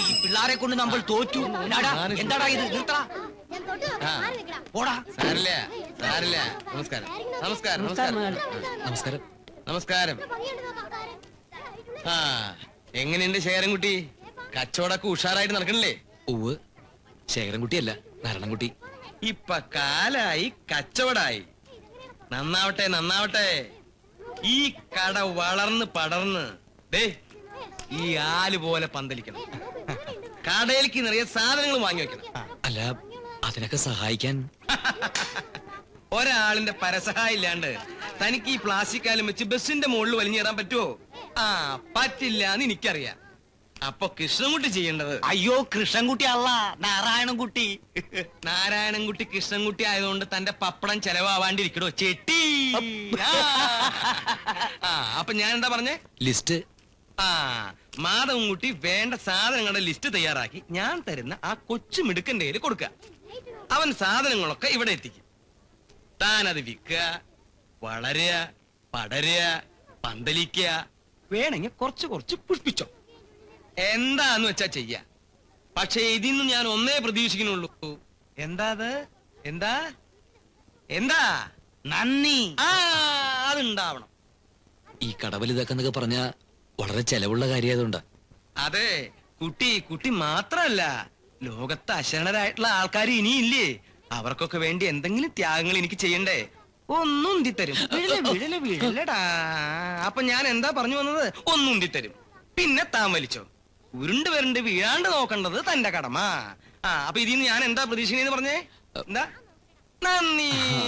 ഈ പിള്ളാരെ കൊണ്ട് നമ്മൾ തോറ്റു. എന്താടാ ഇത്? നിർത്താ. സാരില്ല സാരില്ല. നമസ്കാരം നമസ്കാരം നമസ്കാരം നമസ്കാരം നമസ്കാരം. ആ എങ്ങനെയുണ്ട് ശേഖരൻകുട്ടി? കച്ചവടമൊക്കെ ഉഷാറായിട്ട് നടക്കണില്ലേ? ഉവ്, ശേഖരൻകുട്ടിയല്ല, നാരായണൻകുട്ടി. ഇപ്പൊ കാലായി കച്ചവടായി. നന്നാവട്ടെ നന്നാവട്ടെ. ഈ കട വളർന്ന് പടർന്ന് ദേ ഈ ആല് പോലെ പന്തലിക്കണം. കടയിലേക്ക് നിറയെ സാധനങ്ങൾ വാങ്ങി വെക്കണം. അല്ല, അതിനൊക്കെ സഹായിക്കാൻ ഒരാളിന്റെ പരസഹായം ഇല്ലാണ്ട് തനിക്ക് ഈ പ്ലാസ്റ്റിക് കാലം വെച്ച് ബസിന്റെ മുകളിൽ വലിഞ്ഞേറാൻ പറ്റുമോ? ആ പറ്റില്ല എന്ന് എനിക്കറിയാം. അപ്പൊ കൃഷ്ണൻകുട്ടി ചെയ്യേണ്ടത്. അയ്യോ, കൃഷ്ണൻകുട്ടി അല്ല, നാരായണൻകുട്ടി. നാരായണൻകുട്ടി കൃഷ്ണൻകുട്ടി ആയതുകൊണ്ട് തന്റെ പപ്പടം ചെലവാവാണ്ടിരിക്കണോ ചെട്ടി? അപ്പൊ ഞാൻ എന്താ പറഞ്ഞേ? ലിസ്റ്റ്. ആ മാധവൻകുട്ടി വേണ്ട സാധനങ്ങളുടെ ലിസ്റ്റ് തയ്യാറാക്കി ഞാൻ തരുന്ന ആ കൊച്ചു മിടുക്കന്റെ കയ്യിൽ കൊടുക്കുക. അവൻ സാധനങ്ങളൊക്കെ ഇവിടെ എത്തിക്കും. താനത് വിൽക്കുക, വളരുക, പടരുക, പന്തലിക്കുക, വേണമെങ്കിൽ കുറച്ച് കുറച്ച് പുഷ്പിച്ചോ. എന്താന്ന് വെച്ചാ ചെയ്യ. പക്ഷെ ഇതിന്ന് ഞാൻ ഒന്നേ പ്രതീക്ഷിക്കുന്നുള്ളൂ. എന്താ അത്? എന്താ എന്താ? നന്ദി. അതുണ്ടാവണം. ഈ കടവലിതാക്കെന്നൊക്കെ പറഞ്ഞ വളരെ ചെലവുള്ള കാര്യമായതുകൊണ്ടാ. അതെ, കുട്ടി മാത്രല്ല, ലോകത്ത് അശരണരായിട്ടുള്ള ആൾക്കാർ ഇനിയില്ലേ? അവർക്കൊക്കെ വേണ്ടി എന്തെങ്കിലും ത്യാഗങ്ങൾ എനിക്ക് ചെയ്യണ്ടേ? ഒന്നും ഉന്തിത്തരും. വീഴലടാ. അപ്പൊ ഞാൻ എന്താ പറഞ്ഞു വന്നത്? ഒന്നും ഉന്തിത്തരും. പിന്നെ താൻ വലിച്ചോ. ഉരുണ്ട് വരണ്ട് വീഴാണ്ട് നോക്കേണ്ടത് തന്റെ കടമ. അപ്പൊ ഇതിന്ന് ഞാൻ എന്താ പ്രതീക്ഷിക്കുന്നതെന്ന് പറഞ്ഞേ? എന്താ? നന്ദി.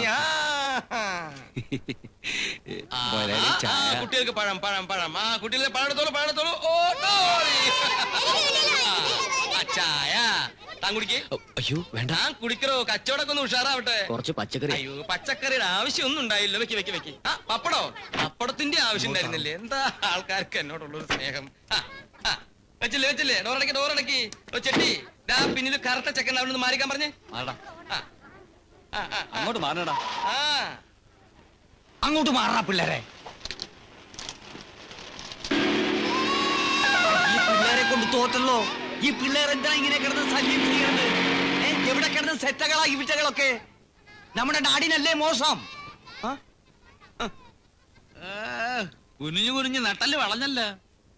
കുട്ടികൾക്ക് പഴം പഴം പഴം. കുട്ടികൾക്ക് പഴത്തോളൂ പഴത്തോളൂ. ചായ താൻ കുടിക്കേ. അയ്യോ വേണ്ട, താൻ കുടിക്കറോ. കച്ചവടമൊക്കെ ഒന്ന് ഉഷാറാവട്ടെ. കുറച്ച് പച്ചക്കറി. അയ്യോ, പച്ചക്കറിയുടെ ആവശ്യം ഒന്നും ഉണ്ടായില്ല. വെക്കി വെക്കി വെക്കി. പപ്പടോ? പപ്പടത്തിന്റെ ആവശ്യം ഉണ്ടായിരുന്നില്ലേ? എന്താ ആൾക്കാർക്ക് എന്നോടുള്ളൊരു സ്നേഹം. വെച്ചില്ലേ വെച്ചില്ലേ? ഡോറടക്കി ഡോറടക്കി. ചെട്ടി പിന്നിൽ കറക്റ്റ ചെക്കൻ അവിടെ നിന്ന് മാറിക്കാൻ പറഞ്ഞേ. അങ്ങോട്ട് മാറണടാ. അങ്ങോട്ട് മാറാ പിള്ളേരെ. ഈ പിള്ളേരെ കൊണ്ട് തോറ്റല്ലോ. ഈ പിള്ളേർ എന്താ ഇങ്ങനെ കിടന്ന് ശല്യം ചെയ്യുന്നത്? എവിടെ കിടന്ന് സെറ്റകളാ ഈ വിറ്റകളൊക്കെ? നമ്മുടെ നാടിനല്ലേ മോശം. കുനിഞ്ഞു കുനിഞ്ഞ് നട്ടല് വളഞ്ഞല്ലോ.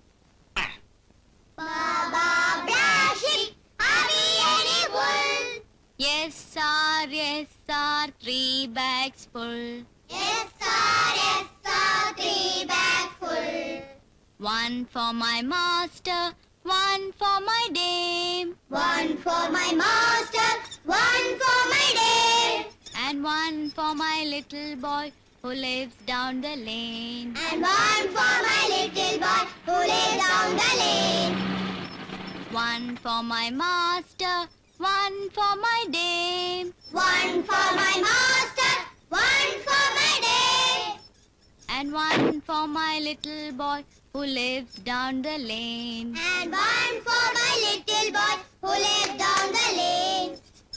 Yes sir, 3 bags full. Yes sir, 3 bags full. One for my master, one for my dame. One for my master, one for my dame. And one for my little boy who lives down the lane. And one for my little boy who lives down the lane. One for my master, one for my dame. One for my master, one for my dame. And one for my little boy who lives down the lane. And one for my little boy who lives down the lane.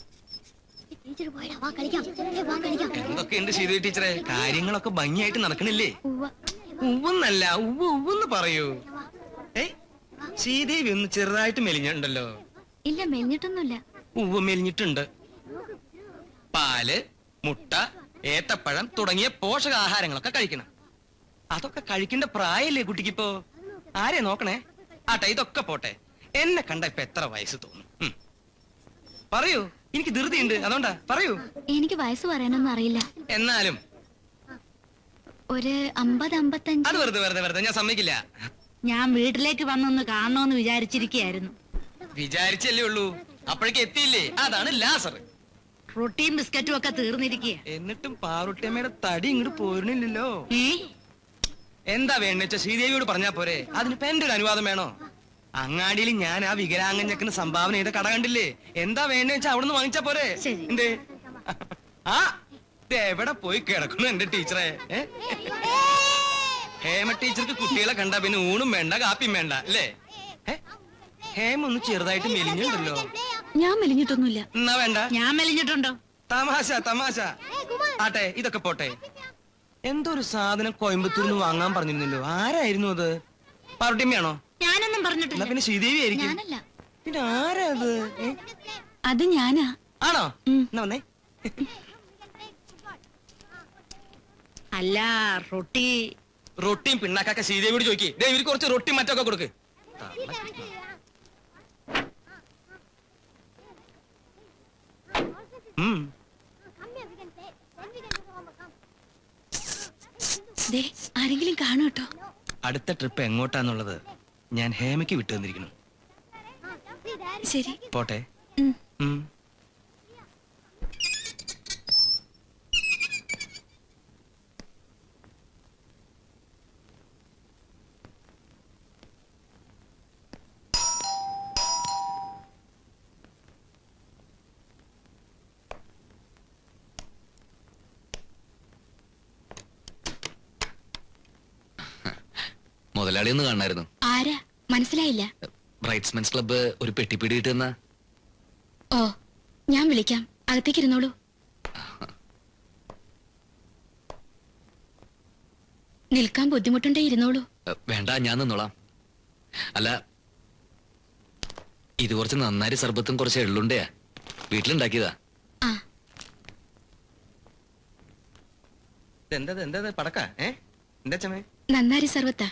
എന്തൊക്കെയുണ്ട് ശ്രീദേവി ടീച്ചറെ? കാര്യങ്ങളൊക്കെ ഭംഗിയായിട്ട് നടക്കണില്ലേ? ഉവ്വെന്നല്ല, ഉവ്വെന്ന് പറയൂ. ശ്രീദേവി ഒന്ന് ചെറുതായിട്ട് മെലിഞ്ഞുണ്ടല്ലോ. ഇല്ല, മെലിഞ്ഞിട്ടൊന്നുമില്ല. ഉവ്വ് മെലിഞ്ഞിട്ടുണ്ട്. പാല്, മുട്ട, ഏത്തപ്പഴം തുടങ്ങിയ പോഷകാഹാരങ്ങളൊക്കെ കഴിക്കണം. അതൊക്കെ കഴിക്കേണ്ട പ്രായല്ലേ കുട്ടിക്കിപ്പോ? ആരെ നോക്കണേ? ആട്ടെ, ഇതൊക്കെ പോട്ടെ. എന്നെ കണ്ട ഇപ്പൊ എത്ര വയസ്സ് തോന്നും? പറയൂ, എനിക്ക് ധൃതിയുണ്ട്, അതുകൊണ്ടാ. പറയൂ. എനിക്ക് വയസ്സ് പറയാനൊന്നും അറിയില്ല. എന്നാലും ഒരു 50-55. അത് വെറുതെ ഞാൻ സമ്മതിക്കില്ല. ഞാൻ വീട്ടിലേക്ക് വന്നൊന്ന് കാണണമെന്ന് വിചാരിച്ചിരിക്കുകയായിരുന്നു. വിചാരിച്ചല്ലേ ഉള്ളൂ, അപ്പോഴേക്ക് എത്തിയില്ലേ? അതാണ് ലാസർ. റൊട്ടിയും ബിസ്ക്കറ്റും ഒക്കെ തീർന്നിരിക്കുക. എന്നിട്ടും പാറുട്ടിയമ്മയുടെ തടി ഇങ്ങോട്ട് പോരുന്നില്ലല്ലോ. എന്താ വേണ്ടെന്ന് വെച്ചാ ശ്രീദേവിയോട് പറഞ്ഞാ പോരെ? അതിനിപ്പോ എന്റെ ഒരു അനുവാദം വേണോ? അങ്ങാടിയിൽ ഞാൻ ആ വികലാംഗഞ്ഞക്കിന് സംഭാവന ചെയ്ത കട കണ്ടില്ലേ? എന്താ വേണ്ടെന്ന് വെച്ചാ അവിടുന്ന് വാങ്ങിച്ചാ പോരെ? എന്തേ? എവിടെ പോയി കിടക്കുന്നു എന്റെ ടീച്ചറെ? ഹേമ ടീച്ചർക്ക് കുട്ടികളെ കണ്ടാ പിന്നെ ഊണും വേണ്ട കാപ്പിയും വേണ്ട അല്ലേ? ഹേമ ഒന്ന് ചെറുതായിട്ട് മെലിഞ്ഞുണ്ടല്ലോ. ഞാൻ മെലിഞ്ഞിട്ടൊന്നുമില്ല. എന്നാ വേണ്ട. ഞാൻ മെലിഞ്ഞിട്ടുണ്ടോ? തമാശ. ആട്ടെ, ഇതൊക്കെ പോട്ടെ. എന്തോ ഒരു സാധനം കോയമ്പത്തൂരിന്ന് വാങ്ങാൻ പറഞ്ഞിരുന്നല്ലോ. ആരായിരുന്നു അത്? പാറുട്ടിയമ്മയാണോ? ഞാനൊന്നും പറഞ്ഞിട്ടില്ല. പിന്നെ ശ്രീദേവി ആയിരിക്കും. പിന്നെ ആരാ അത്? അത് ഞാനാ. ആണോ? ഉം. എന്നാ വന്നേ. അല്ല, റൊട്ടി. റൊട്ടിയും പിണ്ണാക്കൊക്കെ ശ്രീദേവിയോട് ചോദിക്കേ. ഇവർക്ക് കുറച്ച് റൊട്ടി മറ്റൊക്കെ കൊടുക്ക്. ദേ, ആരെങ്കിലും കാണൂ കേട്ടോ. അടുത്ത ട്രിപ്പ് എങ്ങോട്ടാന്നുള്ളത് ഞാൻ ഹേമയ്ക്ക് വിട്ടു തന്നിരിക്കുന്നു. ശരി. പോട്ടെ. ഉം. ഉം. മുതലാളി ഒന്ന് കാണായിരുന്നു. ആരാ മനസ്സിലായില്ല? ബ്രൈറ്റ്സ്മെൻസ് ക്ലബ്ബ് ഒരു പെട്ടിപ്പിടി കിട്ടുന്ന. ഓ, ഞാൻ വിളിക്കാം. അകത്തേക്ക് ഇരുന്നോളൂ. നിൽക്കാൻ ബുദ്ധിമുട്ടുണ്ടേ ഇരുന്നോളൂ. വേണ്ട, ഞാൻ നിന്നോളാം. അല്ല, ഇത് കുറച്ച് നന്നാരി സർബത്തും കുറച്ച് എള്ളുണ്ടയാ, വീട്ടിലുണ്ടാക്കിയതാ. ആ, എന്താ പടക്ക? എന്താ ചമേ? നന്നാരി സർവത്താ.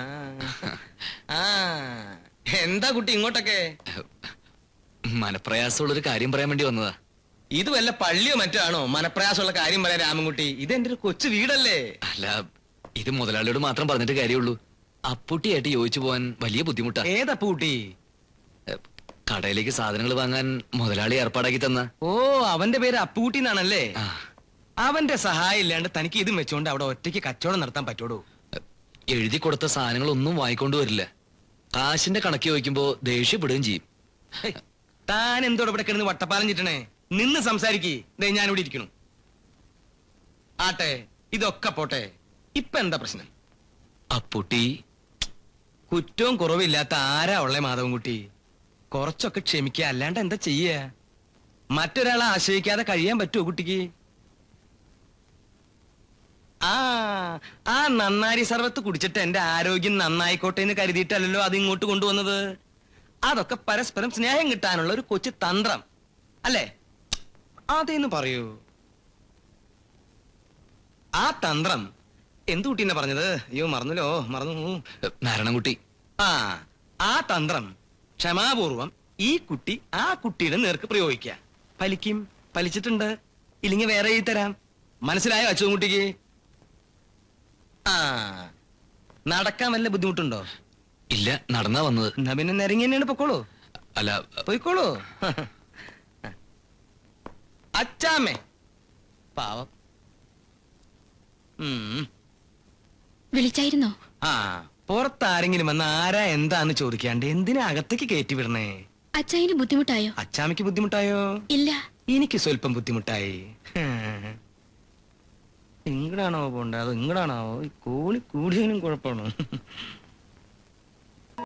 എന്താ കുട്ടി ഇങ്ങോട്ടൊക്കെ? മനപ്രയാസമുള്ളൊരു കാര്യം പറയാൻ വേണ്ടി വന്നതാ. ഇത് വല്ല പള്ളിയോ മറ്റോ ആണോ മനപ്രയാസമുള്ള കാര്യം പറയാൻ രാമൻകുട്ടി? ഇത് എന്റെ ഒരു കൊച്ചു വീടല്ലേ? അല്ല, ഇത് മുതലാളിയോട് മാത്രം പറഞ്ഞിട്ട് കാര്യമുള്ളൂ. അപ്പൂട്ടിയായിട്ട് യോജിച്ചു പോവാൻ വലിയ ബുദ്ധിമുട്ടാ. ഏതപ്പൂട്ടി? കടയിലേക്ക് സാധനങ്ങൾ വാങ്ങാൻ മുതലാളി ഏർപ്പാടാക്കി തന്ന. ഓ, അവന്റെ പേര് അപ്പൂട്ടി എന്നാണല്ലേ? ആ, അവന്റെ സഹായം ഇല്ലാണ്ട് തനിക്ക് ഇതും വെച്ചോണ്ട് അവിടെ ഒറ്റയ്ക്ക് കച്ചവടം നടത്താൻ പറ്റോടൂ? എഴുതി കൊടുത്ത സാധനങ്ങളൊന്നും വാങ്ങിക്കൊണ്ട് വരില്ല. കാശിന്റെ കണക്ക് ചോദിക്കുമ്പോ ദേഷ്യപ്പെടുകയും ചെയ്യും. ഹേയ്, താൻ എന്തോടെ ഇവിടെ കിടന്ന് വട്ടപ്പാലം ചിട്ടണേ? നിന്ന് സംസാരിക്കേ. ഞാനിവിടെ ഇരിക്കണു. ആട്ടെ, ഇതൊക്കെ പോട്ടെ. ഇപ്പൊ എന്താ പ്രശ്നം? അപ്പൂട്ടി കുറ്റവും കുറവില്ലാത്ത ആരാ ഉള്ളേ മാധവൻകുട്ടി? കുറച്ചൊക്കെ ക്ഷമിക്കുക, അല്ലാണ്ട് എന്താ ചെയ്യ? മറ്റൊരാളെ ആശ്രയിക്കാതെ കഴിയാൻ പറ്റുമോ കുട്ടിക്ക്? ആ നന്നാരി സർവത്ത് കുടിച്ചിട്ട് എന്റെ ആരോഗ്യം നന്നായിക്കോട്ടെ എന്ന് കരുതിയിട്ടല്ലോ അത് ഇങ്ങോട്ട് കൊണ്ടുവന്നത്. അതൊക്കെ പരസ്പരം സ്നേഹം കിട്ടാനുള്ള ഒരു കൊച്ചു തന്ത്രം അല്ലേ? അതേന്ന് പറയൂ. ആ തന്ത്രം എന്തു കുട്ടീന്നാ പറഞ്ഞത്? അയ്യോ, മറന്നു. നാരായണൻകുട്ടി. ആ തന്ത്രം ക്ഷമാപൂർവം ഈ കുട്ടി ആ കുട്ടിയുടെ നേർക്ക് പ്രയോഗിക്ക. ഫലിച്ചിട്ടുണ്ട്. ഇല്ലെങ്കിൽ വേറെ എഴുതി തരാം. മനസ്സിലായോ അച്ചുകുട്ടിക്ക്? നടക്കാൻ വല്ല ബുദ്ധിമുട്ടുണ്ടോ? ഇല്ല, നടന്നാ വന്നത്. എന്നാ പിന്നെ നിരങ്ങി തന്നെയാണ് പൊക്കോളൂ. അല്ല, പോയിക്കോളൂ. അച്ചാമ്മേ പാവം. വിളിച്ചായിരുന്നോ? പുറത്താരെങ്കിലും വന്ന് ആരാ എന്താന്ന് ചോദിക്കാണ്ട് എന്തിനാ അകത്തേക്ക് കയറ്റി വിടണേ? അച്ചായന് ബുദ്ധിമുട്ടായോ? അച്ചാമ്മയ്ക്ക് ബുദ്ധിമുട്ടായോ? ഇല്ല. എനിക്ക് സ്വല്പം ബുദ്ധിമുട്ടായി. ഇങ്ങടാണോ പോണ്ട? അത് ഇങ്ങടാണോ? കൂടി കൂടിയതിനും കുഴപ്പമാണ്.